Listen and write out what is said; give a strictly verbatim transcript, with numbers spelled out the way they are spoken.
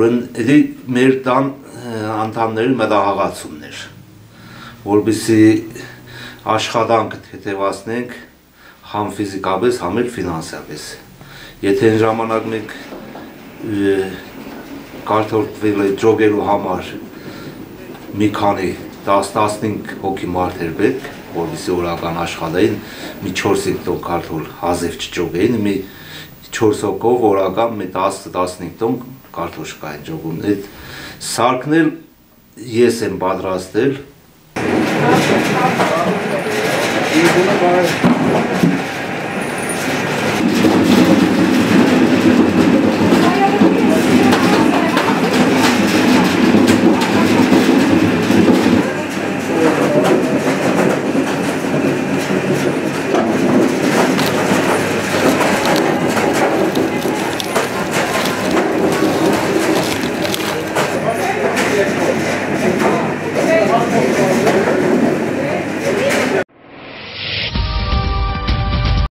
Էդի մեր տան անդամների մտահղացումներ, որպեսզի աշխատանք հետևացնենք համ ֆիզիկապես, համ էլ ֆինանսապես։ Եթե այն ժամանակ մենք կարգավորվել է ջոգելու համար մի քանի տասն-տասնհինգ հոգի մարդեր պետք, որպեսզի օրական աշխատային, մի չորս-հինգ տոն կարտոֆիլ հազիվ չջոգեին, մի չորս հոգով օրական մի տասն-տասնհինգ տոն կարտոշկային ջոգում։ Այդ սարքն էլ ես եմ պատրաստել։